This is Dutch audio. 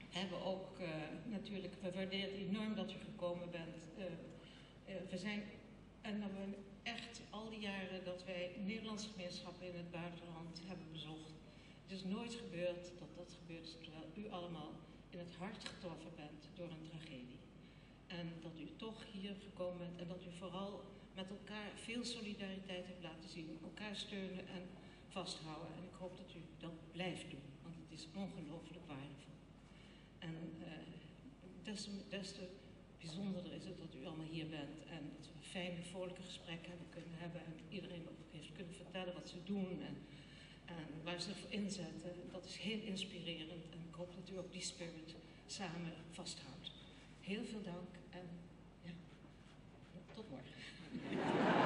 hebben ook natuurlijk, we waarderen enorm dat u gekomen bent. We zijn, en dat we echt al die jaren dat wij Nederlandse gemeenschappen in het buitenland hebben bezocht. Het is nooit gebeurd dat dat gebeurd is terwijl u allemaal in het hart getroffen bent door een tragedie. En dat u toch hier gekomen bent en dat u vooral met elkaar veel solidariteit hebt laten zien. Elkaar steunen en vasthouden. En ik hoop dat u dat blijft doen, want het is ongelooflijk waardevol. En des te bijzonderder is het dat u allemaal hier bent en dat we fijne, vrolijke gesprekken hebben kunnen hebben en iedereen ook heeft kunnen vertellen wat ze doen en waar ze voor inzetten. Dat is heel inspirerend en ik hoop dat u ook die spirit samen vasthoudt. Heel veel dank en ja, tot morgen.